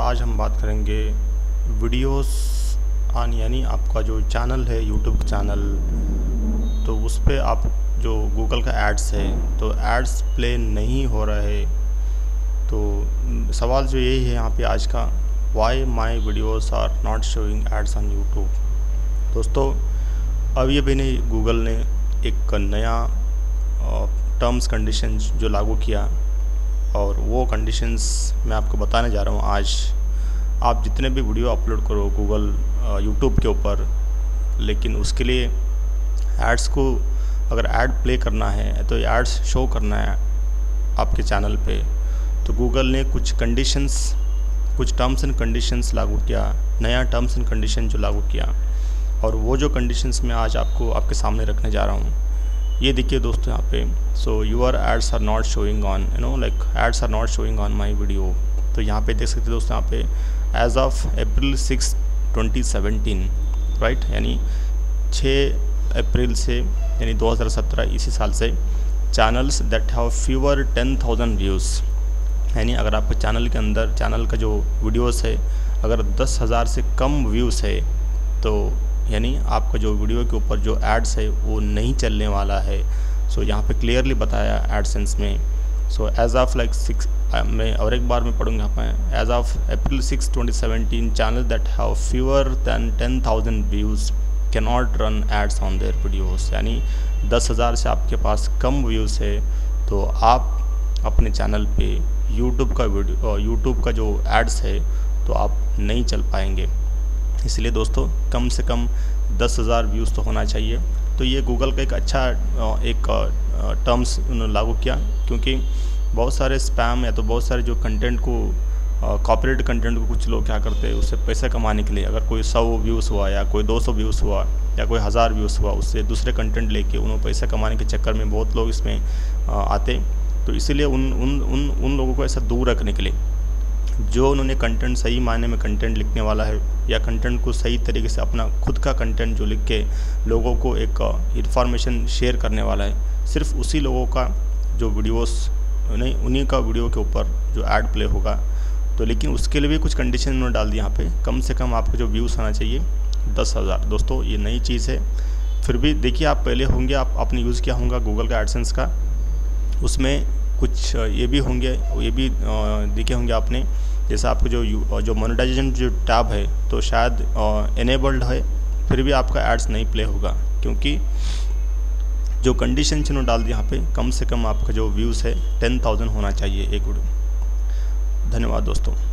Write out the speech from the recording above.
आज हम बात करेंगे वीडियोस ऑन, यानी आपका जो चैनल है यूट्यूब चैनल, तो उस पर आप जो गूगल का एड्स है तो एड्स प्ले नहीं हो रहा है। तो सवाल जो यही है यहाँ पे आज का, why my videos are not showing ads on YouTube. दोस्तों अभी अभी ने गूगल ने एक नया टर्म्स कंडीशंस जो लागू किया, और वो कंडीशंस मैं आपको बताने जा रहा हूँ आज। आप जितने भी वीडियो अपलोड करो गूगल यूट्यूब के ऊपर, लेकिन उसके लिए एड्स को, अगर ऐड प्ले करना है तो एड्स शो करना है आपके चैनल पे, तो गूगल ने कुछ कंडीशंस, कुछ टर्म्स एंड कंडीशंस लागू किया, नया टर्म्स एंड कंडीशन जो लागू किया। और वो जो कंडीशंस मैं आज आपको आपके सामने रखने जा रहा हूँ, ये देखिए दोस्तों यहाँ पे। So your ads are not showing on, like ads are not showing on my video. तो यहाँ पे देख सकते हैं दोस्तों, यहाँ पे एज ऑफ अप्रैल 6, 2017, राइट, यानी 6 अप्रैल से, यानी 2017 इसी साल से, channels that have fewer 10,000 views, यानी अगर आपके चैनल के अंदर, चैनल का जो वीडियोस है अगर 10,000 से कम व्यूज़ है, तो यानी आपका जो वीडियो के ऊपर जो एड्स है वो नहीं चलने वाला है। सो यहाँ पे क्लियरली बताया एडसेंस में। सो एज ऑफ लाइक 6, मैं और एक बार मैं पढ़ूँगा यहाँ पे, as of April 6, 2017, channel that have fewer than 10,000 views can not run ads on their videos, यानी 10,000 से आपके पास कम व्यूज़ है तो आप अपने चैनल पे यूट्यूब का जो एड्स है तो आप नहीं चल पाएंगे। इसलिए दोस्तों कम से कम 10,000 व्यूज़ तो होना चाहिए। तो ये गूगल का एक अच्छा टर्म्स लागू किया, क्योंकि बहुत सारे स्पैम या तो बहुत सारे जो कंटेंट को, कॉपीराइट कंटेंट को कुछ लोग क्या करते हैं, उससे पैसे कमाने के लिए, अगर कोई 100 व्यूज़ हुआ या कोई 200 व्यूज़ हुआ या कोई 1000 व्यूज़ हुआ, उससे दूसरे कंटेंट लेके उन्होंने पैसे कमाने के चक्कर में बहुत लोग इसमें आते। तो इसीलिए उन लोगों को ऐसा दूर रखने के लिए, जो उन्होंने कंटेंट सही मायने में कंटेंट लिखने वाला है, या कंटेंट को सही तरीके से अपना खुद का कंटेंट जो लिख के लोगों को एक इन्फॉर्मेशन शेयर करने वाला है, सिर्फ उसी लोगों का जो वीडियोस, नहीं उन्हीं का वीडियो के ऊपर जो ऐड प्ले होगा। तो लेकिन उसके लिए भी कुछ कंडीशन उन्होंने डाल दी यहाँ पे, कम से कम आपको जो व्यूज़ आना चाहिए 10,000। दोस्तों ये नई चीज़ है, फिर भी देखिए, आप पहले होंगे, आपने यूज़ किया होगा गूगल का एडसेंस का, उसमें कुछ ये भी होंगे, ये भी देखे होंगे आपने, जैसे आपको जो मोनेटाइजेशन जो टैब है तो शायद इनेबल्ड है, फिर भी आपका एड्स नहीं प्ले होगा, क्योंकि जो कंडीशन इन्होंने डाल दी यहाँ पे, कम से कम आपका जो व्यूज़ है 10,000 होना चाहिए एक वीडियो। धन्यवाद दोस्तों।